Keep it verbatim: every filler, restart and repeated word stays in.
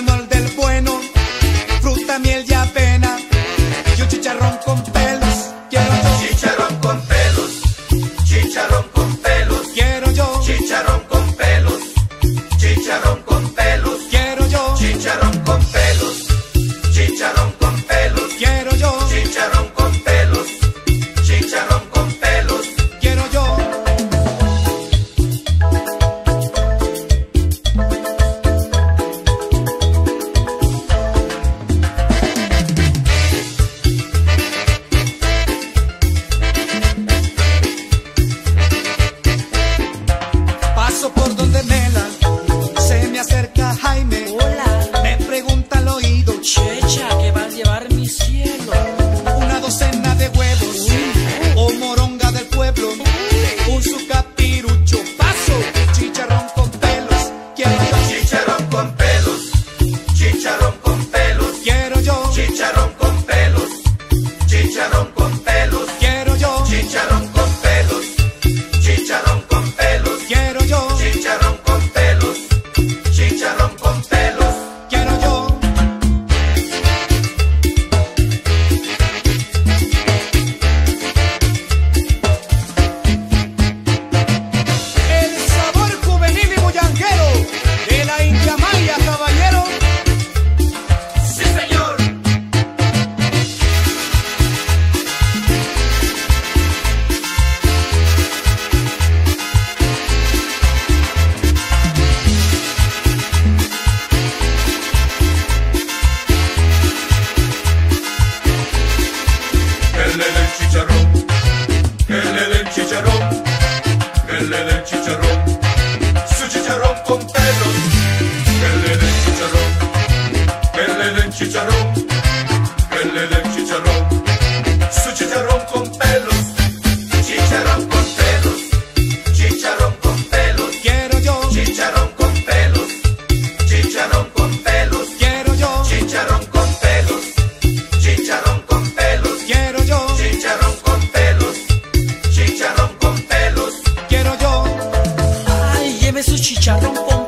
Manuel del Bueno, fruta, miel y avena, y un chicharrón con pelos. Quiero yo. Chicharrón con pelos, chicharrón con pelos. Quiero yo. Chicharrón con pelos, chicharrón con pelos. Quiero yo. Chicharrón con pelos, chicharrón con pelos. Quiero yo. Chicharrón con pelos, chicharrón con pelos. Quiero yo. Paso por donde Mela, se me acerca Jaime. Hola, Me pregunta al oído, checha, que va a llevar mi cielo. una docena de huevos o moronga del pueblo, un su capirucho, paso, chicharrón con pelos. Quiero yo. Chicharrón con pelos, chicharrón con pelos. Quiero yo. Chicharrón con pelos, chicharrón con pelos. Quiero yo. Chicharrón con pelos, chicharrón con pelos. Quiero yo. Chicharrón con pelos, chicharrón con pelos. Quiero yo. El sabor juvenil y bullanguero de la India Maya, caballero. Sí, señor. Que le den chicharrón, que le den chicharrón, que le den chicharrón, su chicharrón con pelos. Que le den chicharrón, que le den chicharrón, que le den chicharrón, su chicharrón con pelos. Chicharrón con pelos, chicharrón con pelos. Quiero yo. Chicharrón con pelos, chicharrón con pelos. Quiero yo. Chicharrón con pelos, chicharrón con pelos. Quiero yo. Chicharrón con pelos, chicharrón con pelos. Quiero yo. Ay, lleve su chicharrón con